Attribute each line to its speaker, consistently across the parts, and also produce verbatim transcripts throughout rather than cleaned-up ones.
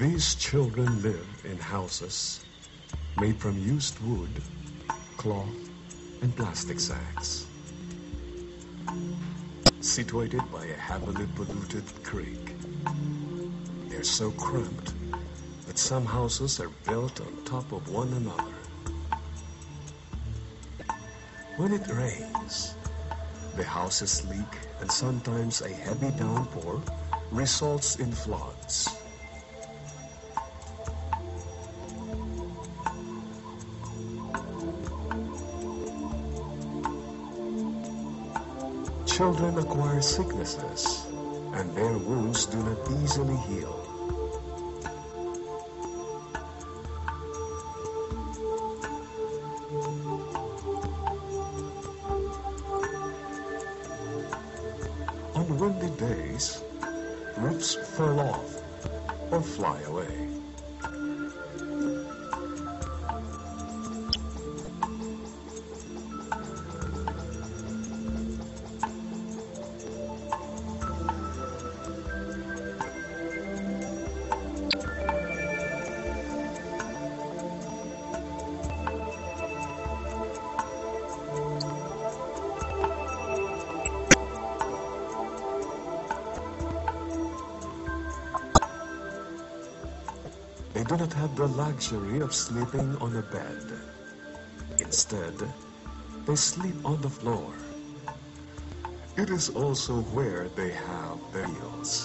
Speaker 1: These children live in houses made from used wood, cloth, and plastic sacks. Situated by a heavily polluted creek, they're so cramped that some houses are built on top of one another. When it rains, the houses leak, and sometimes a heavy downpour results in floods. Children acquire sicknesses, and their wounds do not easily heal. On windy days, roofs fall off or fly away. They do not have the luxury of sleeping on a bed. Instead, they sleep on the floor. It is also where they have their meals.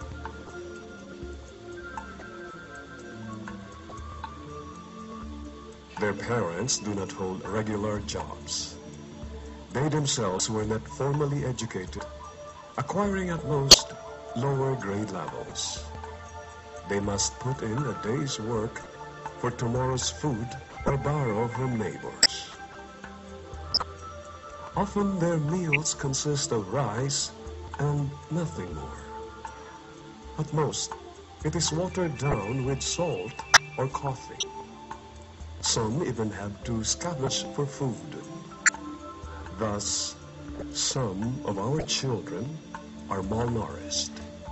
Speaker 1: Their parents do not hold regular jobs. They themselves were not formally educated, acquiring at most lower grade levels. They must put in a day's work for tomorrow's food or borrow from neighbors. Often their meals consist of rice and nothing more. At most, it is watered down with salt or coffee. Some even have to scavenge for food. Thus, some of our children are malnourished.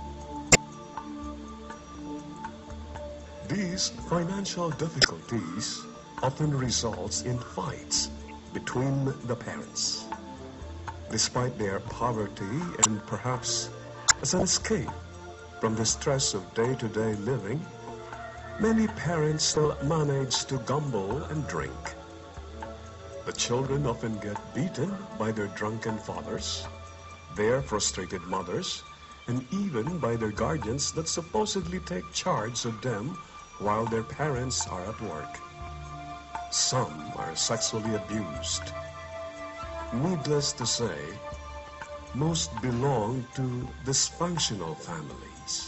Speaker 1: These financial difficulties often results in fights between the parents. Despite their poverty and perhaps as an escape from the stress of day-to-day living, many parents still manage to gamble and drink. The children often get beaten by their drunken fathers, their frustrated mothers, and even by their guardians that supposedly take charge of them while their parents are at work. Some are sexually abused. Needless to say, most belong to dysfunctional families.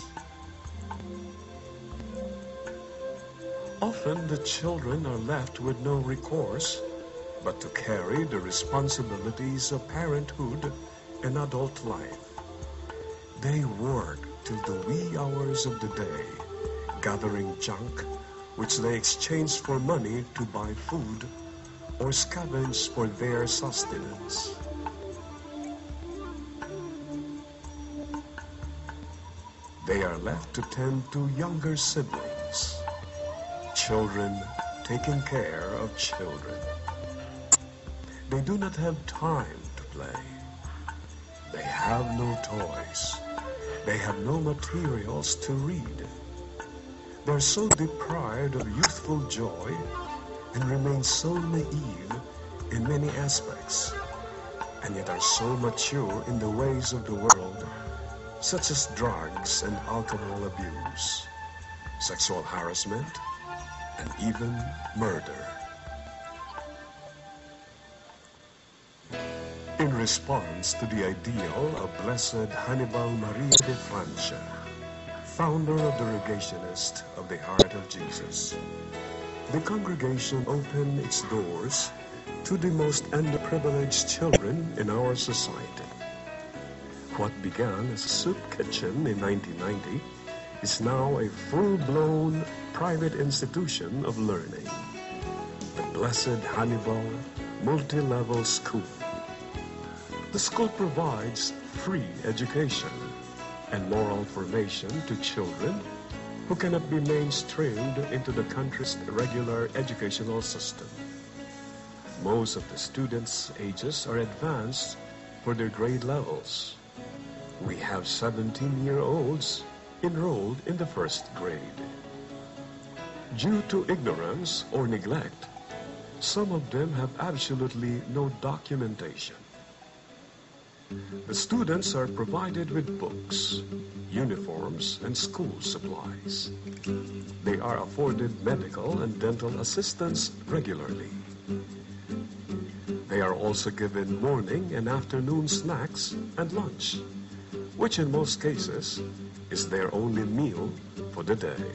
Speaker 1: Often the children are left with no recourse but to carry the responsibilities of parenthood and adult life. They work till the wee hours of the day, gathering junk which they exchange for money to buy food or scavenge for their sustenance. They are left to tend to younger siblings, children taking care of children. They do not have time to play. They have no toys. They have no materials to read. They are so deprived of youthful joy and remain so naive in many aspects, and yet are so mature in the ways of the world, such as drugs and alcohol abuse, sexual harassment, and even murder. In response to the ideal of Blessed Hannibal Maria de Francia, founder of the Regationist of the Heart of Jesus, the congregation opened its doors to the most underprivileged children in our society. What began as a soup kitchen in nineteen ninety is now a full-blown private institution of learning, the Blessed Hannibal Multi-Level School. The school provides free education and moral formation to children who cannot be mainstreamed into the country's regular educational system. Most of the students' ages are advanced for their grade levels. We have seventeen-year-olds enrolled in the first grade. Due to ignorance or neglect, some of them have absolutely no documentation. The students are provided with books, uniforms, and school supplies. They are afforded medical and dental assistance regularly. They are also given morning and afternoon snacks and lunch, which in most cases is their only meal for the day.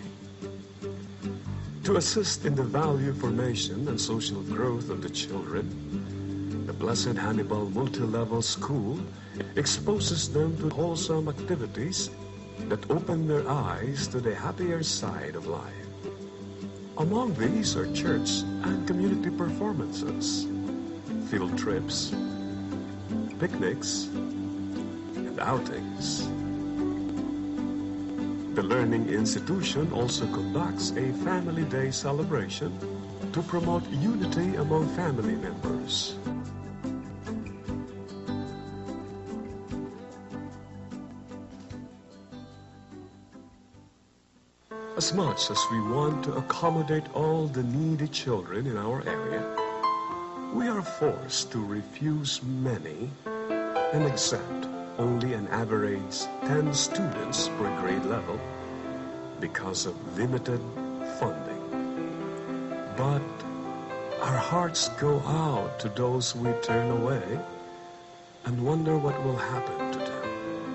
Speaker 1: To assist in the value formation and social growth of the children, the Blessed Hannibal Multi-Level School exposes them to wholesome activities that open their eyes to the happier side of life. Among these are church and community performances, field trips, picnics, and outings. The Learning Institution also conducts a Family Day celebration to promote unity among family members. As much as we want to accommodate all the needy children in our area, we are forced to refuse many and accept only an average ten students per grade level because of limited funding. But our hearts go out to those we turn away and wonder what will happen to them.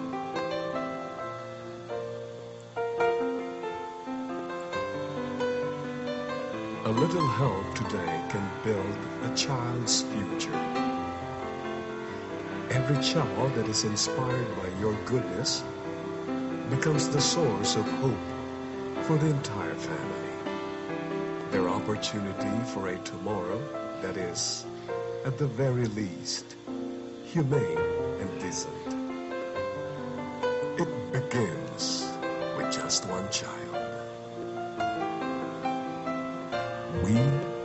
Speaker 1: A little help today can build a child's future. Every child that is inspired by your goodness becomes the source of hope for the entire family. Their opportunity for a tomorrow that is, at the very least, humane and decent. It begins with just one child. We